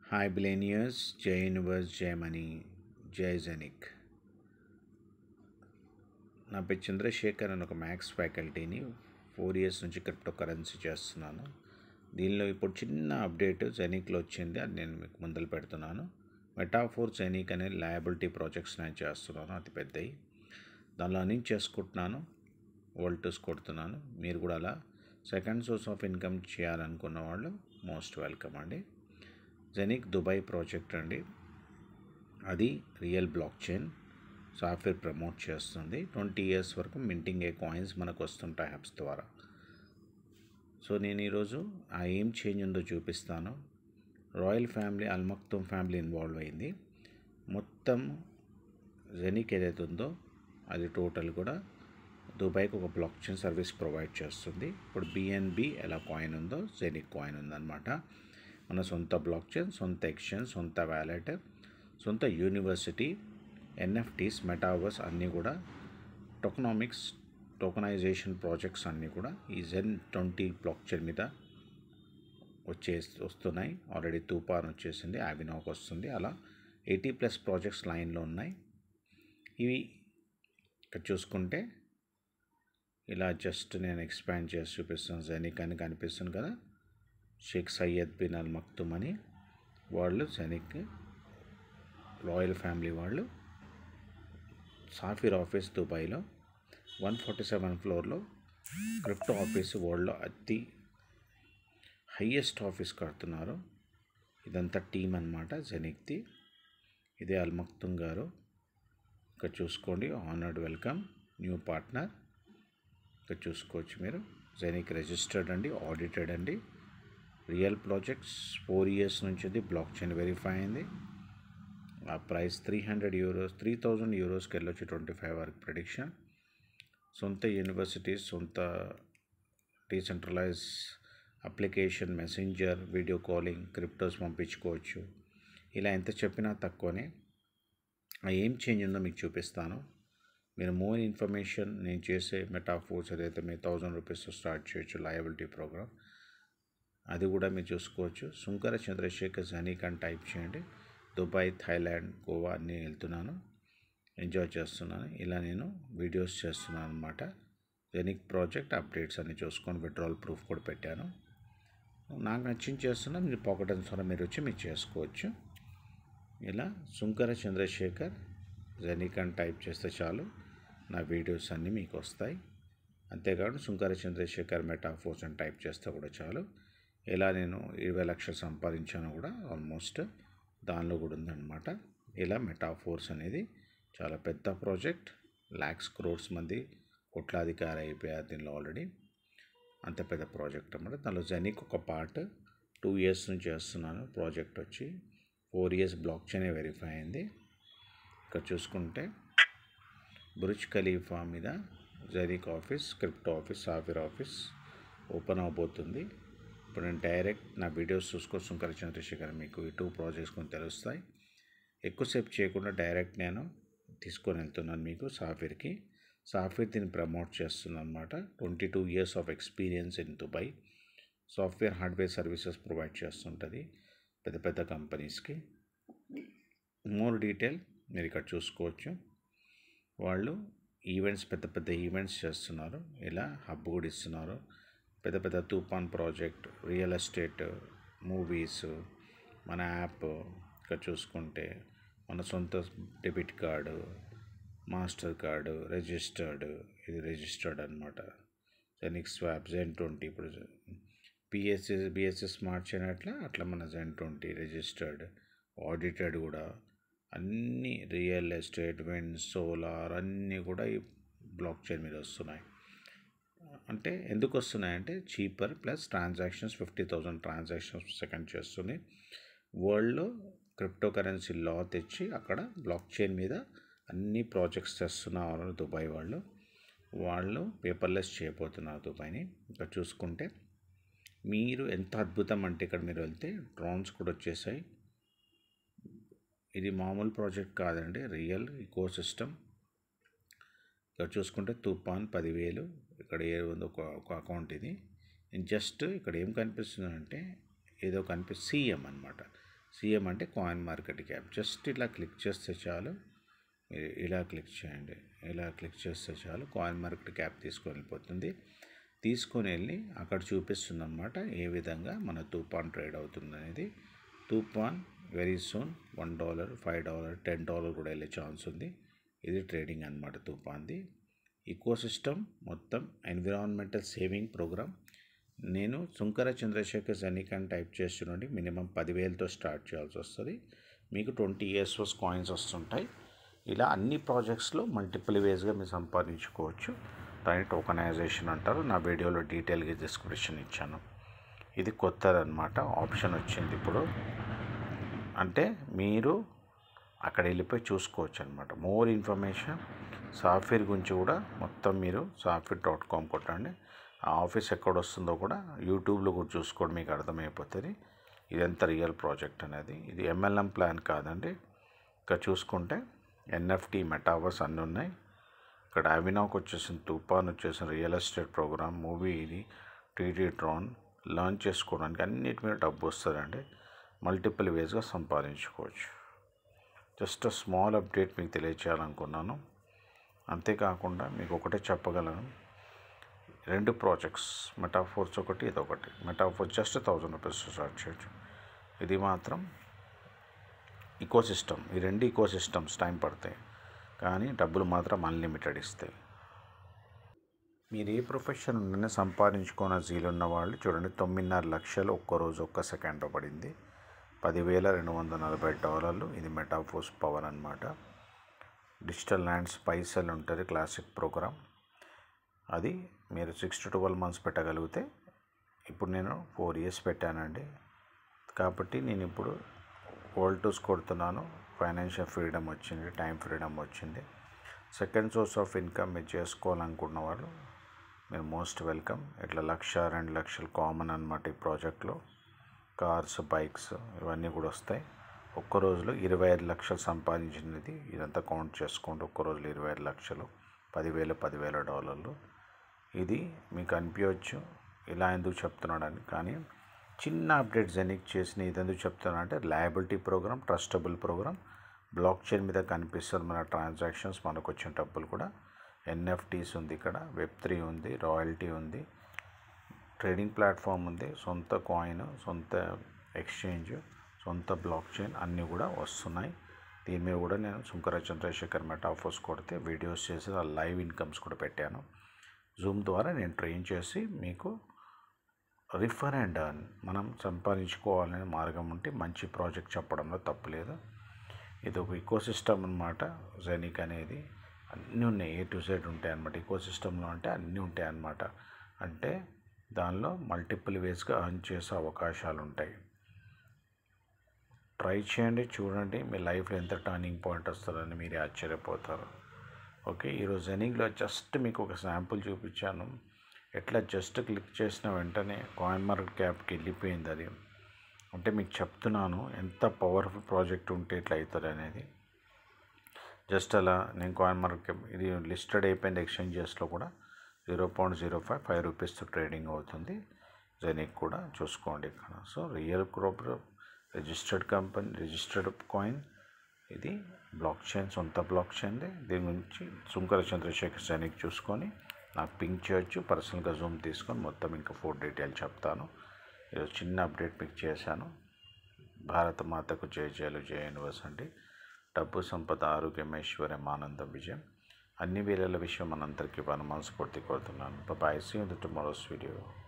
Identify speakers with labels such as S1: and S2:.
S1: Hi Billionaires, Jai Universe, Jai Money, Jai Zeniq. నా పేరు చంద్రశేఖర్ అని ఒక మ్యాథ్స్ ఫ్యాకల్టీని 4 ఇయర్స్ నుంచి క్రిప్టో కరెన్సీ చేస్తున్నాను. దీనిలో ఇప్పుడు చిన్న అప్డేట్ జెనిక్లో వచ్చింది, అది నేను మీకు ముందలు పెడుతున్నాను. మెటాఫోర్ జెనిక్ అనే లయబిలిటీ ప్రాజెక్ట్స్ నేను చేస్తున్నాను, అతి పెద్దవి. దానిలో అర్నింగ్ చేసుకుంటున్నాను, వోల్టర్స్ కొడుతున్నాను. మీరు కూడా అలా సెకండ్ సోర్స్ ఆఫ్ ఇన్కమ్ చేయాలనుకున్న వాళ్ళు మోస్ట్ వెల్కమ్ అండి. జెనిక్ దుబాయ్ ప్రాజెక్ట్ అండి, అది real block chain software promote చేస్తుంది. 20 ఇయర్స్ వరకు మింటింగ్ ఏ కాయిన్స్ మనకు వస్తుంటాయి యాప్స్ ద్వారా. సో నేను ఈరోజు ఆ ఏం చేంజ్ ఉందో చూపిస్తాను. Royal family, Al Maktoum family involve అయింది. మొత్తం జెనిక్ ఏదైతే ఉందో అది టోటల్ కూడా దుబాయ్కి ఒక బ్లాక్ చైన్ సర్వీస్ ప్రొవైడ్ చేస్తుంది. ఇప్పుడు బిఎన్బి ఎలా కాయిన్ ఉందో జెనిక్ కాయిన్ ఉందన్నమాట. మన సొంత బ్లాక్ చైన్, సొంత ఎక్స్చేంజ్, సొంత వ్యాలెట్, సొంత యూనివర్సిటీ, ఎన్ఎఫ్టీస్, మెటావర్స్ అన్నీ కూడా టోకనైజేషన్ ప్రాజెక్ట్స్ అన్నీ కూడా ఈ Zen20 బ్లాక్ చైన్ మీద వస్తున్నాయి. ఆల్రెడీ తూపాన్ వచ్చేసింది, ఆవినాక్ వస్తుంది, అలా 80+ ప్రాజెక్ట్స్ లైన్లో ఉన్నాయి. ఇవి ఇక్కడ చూసుకుంటే ఇలా జస్ట్ నేను ఎక్స్పాండ్ చేసి చూపిస్తాను. జెనిక్ అని కనిపిస్తుంది కదా, Sheikh Saeed bin Al Maktoum అని వాళ్ళు జెనిక్ రాయల్ ఫ్యామిలీ వాళ్ళు సాఫీర్ ఆఫీస్ దుబాయ్లో 147 ఫ్లోర్లో క్రిప్టో ఆఫీస్ వరల్డ్లో అతి హయ్యెస్ట్ ఆఫీస్ కడుతున్నారు. ఇదంతా టీమ్ అన్నమాట జెనిక్ది. ఇదే అల్ మక్తూమ్ గారు, ఇక్కడ చూసుకోండి. Honoured welcome, new partner. ఇక్కడ చూసుకోవచ్చు మీరు. జెనిక్ రిజిస్టర్డ్ అండి, ఆడిటెడ్ అండి, రియల్ ప్రాజెక్ట్స్. 4 ఇయర్స్ నుంచి ఉంది, బ్లాక్ చైన్ వెరిఫై అయింది. ఆ ప్రైస్ 300 యూరోస్, 3000 యూరోస్కి వెళ్ళొచ్చు 25 వరకు ప్రెడిక్షన్. సొంత యూనివర్సిటీస్, సొంత decentralise application, messenger, video calling, cryptos పంపించుకోవచ్చు. ఇలా ఎంత చెప్పినా తక్కువనే. ఏం చేంజ్ ఉందో మీకు చూపిస్తాను. మీరు మోర్ ఇన్ఫర్మేషన్, నేను చేసే మెటాఫోర్స్ ఏదైతే మీరు 1000 రూపీస్తో స్టార్ట్ చేయొచ్చు లయబిలిటీ ప్రోగ్రామ్, అది కూడా మీరు చూసుకోవచ్చు. సుంకర చంద్రశేఖర్ జెనిక్ అని టైప్ చేయండి. దుబాయ్, థాయిలాండ్, గోవా అన్నీ వెళ్తున్నాను, ఎంజాయ్ చేస్తున్నాను. ఇలా నేను వీడియోస్ చేస్తున్నాను అనమాట. జెనిక్ ప్రాజెక్ట్ అప్డేట్స్ అన్నీ చూసుకొని విత్డ్రాల్ ప్రూఫ్ కూడా పెట్టాను. నాకు నచ్చింది చేస్తున్నా, మీరు పాకెట్ ద్వారా మీరు వచ్చి మీరు చేసుకోవచ్చు. ఇలా సుంకర చంద్రశేఖర్ జెనిక్ అని టైప్ చేస్తే చాలు, నా వీడియోస్ అన్నీ మీకు వస్తాయి. అంతేకాదు సుంకర చంద్రశేఖర్ మెటాఫోర్స్ అని టైప్ చేస్తే కూడా చాలు. ఇలా నేను 20 లక్షలు సంపాదించాను కూడా ఆల్మోస్ట్, దానిలో కూడా ఉందన్నమాట. ఇలా మెటాఫోర్స్ అనేది చాలా పెద్ద ప్రాజెక్ట్, lakhs crores మంది కోట్లాధికారి అయిపోయారు దీనిలో ఆల్రెడీ. అంత పెద్ద ప్రాజెక్ట్ అన్నమాట. దానిలో జెనిక్ ఒక పార్ట్ 2 ఇయర్స్ నుంచి చేస్తున్నాను. ప్రాజెక్ట్ వచ్చి 4 ఇయర్స్ బ్లాక్ చైన్ వెరిఫై అయింది. ఇక్కడ చూసుకుంటే బుర్జ్ ఖలీఫా మీద జెనిక్ ఆఫీస్, క్రిప్టో ఆఫీస్, సాఫీర్ ఆఫీస్ ఓపెన్ అవబోతుంది. ఇప్పుడు నేను డైరెక్ట్ నా వీడియోస్ చూసుకొని సుంకర చంద్రశేఖర్ మీకు ఈ 2 ప్రాజెక్ట్స్ కొని తెలుస్తాయి. ఎక్కువసేపు చేయకుండా డైరెక్ట్ నేను తీసుకొని వెళ్తున్నాను మీకు సాఫీర్కి. సాఫీర్ దీన్ని ప్రమోట్ చేస్తుంది అనమాట. 22 years of experience in Dubai. Software, hardware services provide చేస్తుంటుంది పెద్ద పెద్ద కంపెనీస్కి. మోర్ డీటెయిల్ మీరు ఇక్కడ చూసుకోవచ్చు. వాళ్ళు ఈవెంట్స్, పెద్ద పెద్ద ఈవెంట్స్ చేస్తున్నారు. ఇలా హబ్ కూడా ఇస్తున్నారు. పెద్ద పెద్ద తూఫాన్ ప్రాజెక్ట్, రియల్ ఎస్టేట్, మూవీస్, మన యాప్. ఇక్కడ చూసుకుంటే మన సొంత debit card, master card registered, ఇది రిజిస్టర్డ్ అనమాట. జెనిక్ స్వాప్, Zen20. ఇప్పుడు బిఎస్సి స్మార్ట్ చైన్ అట్లా మన Zen20 రిజిస్టర్డ్, ఆడిటెడ్ కూడా. అన్నీ రియల్ ఎస్టేట్, విండ్, సోలార్ అన్నీ కూడా ఈ బ్లాక్ చైన్ మీద వస్తున్నాయి. అంటే ఎందుకు వస్తున్నాయంటే cheaper, plus transactions 50,000 transactions second చేస్తుంది. వరల్డ్లో క్రిప్టో కరెన్సీ లా తెచ్చి అక్కడ బ్లాక్ చైన్ మీద అన్ని ప్రాజెక్ట్స్ చేస్తున్నారు దుబాయ్ వాళ్ళు పేపర్లెస్ చేయబోతున్నారు దుబాయ్ని. ఇక్కడ చూసుకుంటే మీరు ఎంత అద్భుతం అంటే ఇక్కడ మీరు వెళ్తే డ్రోన్స్ కూడా వచ్చేసాయి. ఇది మామూలు ప్రాజెక్ట్ కాదండి, రియల్ ఈకో సిస్టమ్. ఇక్కడ చూసుకుంటే తూఫాన్ 10,000, ఇక్కడ ఏముంది ఒక అకౌంట్. ఇది జస్ట్ ఇక్కడ ఏం కనిపిస్తుందంటే ఏదో సీఎం అనమాట. సిఎం అంటే కాయిన్ మార్కెట్ క్యాప్. జస్ట్ ఇలా క్లిక్ చేస్తే చాలు, మీరు ఇలా క్లిక్ చేయండి. ఇలా క్లిక్ చేస్తే చాలు కాయిన్ మార్కెట్ క్యాప్ తీసుకొని వెళ్ళిపోతుంది. తీసుకొని వెళ్ళి అక్కడ చూపిస్తుంది అన్నమాట ఏ విధంగా మన తూపాన్ ట్రేడ్ అవుతుంది అనేది. తూపాన్ వెరీ సూన్ $1, $5, $10 కూడా వెళ్ళే ఛాన్స్ ఉంది. ఇది ట్రేడింగ్ అన్నమాట తూపాన్ది. ఈకోసిస్టమ్ మొత్తం ఎన్విరాన్మెంటల్ సేవింగ్ ప్రోగ్రామ్. నేను సుంకర చంద్రశేఖర్ జెనిక్ అని టైప్ చేస్తుండండి. మినిమం 10,000తో స్టార్ట్ చేయాల్సి వస్తుంది. మీకు 20 years కాయిన్స్ వస్తుంటాయి. ఇలా అన్ని ప్రాజెక్ట్స్లో మల్టిపుల్ వేస్గా మీరు సంపాదించుకోవచ్చు. దాన్ని టోకనైజేషన్ అంటారు. నా వీడియోలో డీటెయిల్గా డిస్క్రిప్షన్ ఇచ్చాను. ఇది కొత్తదన్నమాట, ఆప్షన్ వచ్చింది ఇప్పుడు. అంటే మీరు అక్కడ వెళ్ళిపోయి చూసుకోవచ్చు అనమాట. మోర్ ఇన్ఫర్మేషన్ సాఫ్ట్వేర్ గురించి కూడా మొత్తం మీరు software.com కొట్టండి. ఆ ఆఫీస్ ఎక్కడ వస్తుందో కూడా యూట్యూబ్లో కూడా చూసుకోండి, మీకు అర్థమైపోతుంది ఇదంతా రియల్ ప్రాజెక్ట్ అనేది. ఇది MLM ప్లాన్ కాదండి. ఇక్కడ చూసుకుంటే NFT, మెటావర్స్ అన్నీ ఉన్నాయి. ఇక్కడ అవినాక్ వచ్చేసిన, తూపాన్ వచ్చేసిన రియల్ ఎస్టేట్ ప్రోగ్రామ్, మూవీ ఇది, టీటీ ట్రాన్ లాంచ్ చేసుకోవడానికి అన్నిటి మీద డబ్బు వస్తుందండి. మల్టిపుల్ వేస్గా సంపాదించుకోవచ్చు. జస్ట్ స్మాల్ అప్డేట్ మీకు తెలియచేయాలనుకున్నాను. అంతేకాకుండా మీకు ఒకటే చెప్పగలను, 2 ప్రాజెక్ట్స్, మెటాఫోర్స్ ఒకటి, ఇదొకటి. మెటాఫోర్స్ జస్ట్ ₹1000 స్టార్ట్ చేయొచ్చు. ఇది మాత్రం ఈకోసిస్టమ్. ఈ 2 ఈకోసిస్టమ్స్ టైం పడతాయి, కానీ డబ్బులు మాత్రం అన్లిమిటెడ్ ఇస్తాయి. మీరు ఏ ప్రొఫెషన్ ఉంటేనే సంపాదించుకున్న జీలున్న వాళ్ళు చూడండి, 9.5 లక్షలు ఒక్కరోజు ఒక్క సెకండ్లో పడింది. $10,240. ఇది మెటాఫోర్స్ పవర్ అన్నమాట. డిజిటల్ ల్యాండ్స్ పైసలు ఉంటుంది, క్లాసిక్ ప్రోగ్రామ్. అది మీరు 6 to 12 months పెట్టగలిగితే, ఇప్పుడు నేను 4 years పెట్టానండి. కాబట్టి నేను ఇప్పుడు వోల్టూస్ కొడుతున్నాను. ఫైనాన్షియల్ ఫ్రీడమ్ వచ్చింది, టైం ఫ్రీడమ్ వచ్చింది. సెకండ్ సోర్స్ ఆఫ్ ఇన్కమ్ మీరు చేసుకోవాలనుకున్న వాళ్ళు మీరు మోస్ట్ వెల్కమ్. ఇట్లా 1,00,000, 2 లక్షలు కామన్ అన్నమాట ఈ ప్రాజెక్ట్లో. కార్స్, బైక్స్ ఇవన్నీ కూడా వస్తాయి. ఒక్క రోజులో 25 లక్షలు సంపాదించినది ఇదంతా కౌంట్ చేసుకోండి. ఒక్క రోజులో 25 లక్షలు, $10,000. ఇది మీకు అనిపించవచ్చు ఇలా ఎందుకు చెప్తున్నాడని, కానీ చిన్న అప్డేట్ జెనిక్ చేసిన ఇది ఎందుకు చెప్తున్నా అంటే, liability programme, trustable programme, block chain మీద కనిపిస్తుంది మన ట్రాన్సాక్షన్స్, మనకు వచ్చిన డబ్బులు కూడా. NFTs ఉంది, ఇక్కడ Web3 ఉంది, రాయల్టీ ఉంది, ట్రేడింగ్ ప్లాట్ఫామ్ ఉంది, సొంత కాయిన్, సొంత ఎక్స్చేంజ్, సొంత బ్లాక్ చైన్ అన్నీ కూడా వస్తున్నాయి. దీని మీద కూడా నేను సుంకర చంద్రశేఖర్ మెటాఫోర్స్ కొడితే వీడియోస్ చేసి ఆ లైవ్ ఇన్కమ్స్ కూడా పెట్టాను. జూమ్ ద్వారా నేను ట్రైన్ చేసి మీకు రిఫర్ అండ్ అర్న్ మనం సంపాదించుకోవాలనే మార్గం ఉంటే మంచి ప్రాజెక్ట్ చెప్పడంలో తప్పులేదు. ఇది ఒక ఈకోసిస్టమ్ అన్నమాట. జెనిక్ అనేది అన్నీ ఉన్నాయి, A to Z ఉంటాయి అన్నమాట. ఈకోసిస్టంలో అంటే అన్నీ ఉంటాయి అన్నమాట. అంటే దానిలో మల్టిపుల్ వేస్గా ఎర్న్ చేసే అవకాశాలు ఉంటాయి. ట్రై చేయండి, చూడండి, మీ లైఫ్లో ఎంత టర్నింగ్ పాయింట్ వస్తుందని మీరే ఆశ్చర్యపోతారు. ఓకే, ఈరోజు జెనిక్లో జస్ట్ మీకు ఒక శాంపుల్ చూపించాను. ఎట్లా జస్ట్ క్లిక్ చేసిన వెంటనే కాయిన్ మార్కెట్ క్యాప్కి వెళ్ళిపోయింది. అది అంటే మీకు చెప్తున్నాను ఎంత పవర్ఫుల్ ప్రాజెక్ట్ ఉంటే ఎట్లా అవుతుంది అనేది. జస్ట్ అలా నేను కాయిన్ మార్కెట్ క్యాప్ ఇది లిస్టెడ్ అయిపోయింది ఎక్స్చేంజెస్లో కూడా. 0.05 ₹5 ట్రేడింగ్ అవుతుంది. జెనిక్ కూడా చూసుకోండి ఇక్కడ. So real corp registered company, registered coin. ఇది బ్లాక్ చైన్, సొంత బ్లాక్ చైన్ది. దీని గురించి సుంకర చంద్రశేఖర్ జెనిక్ చూసుకొని నాకు పింక్ చేయొచ్చు. పర్సనల్గా జూమ్ తీసుకొని మొత్తం ఇంకా 4 డీటెయిల్ చెప్తాను. ఈరోజు చిన్న అప్డేట్ మీకు చేశాను. భారత మాతకు జయ జయలు, జయ యూనివర్సిటీ. డబ్బు, సంపద, ఆరోగ్యం, ఐశ్వర్యం, ఆనందం, విజయం అన్ని వేళల విషయం మనందరికీ మనస్ఫూర్తి కోరుతున్నాను. Bye, see you in the tomorrow's video.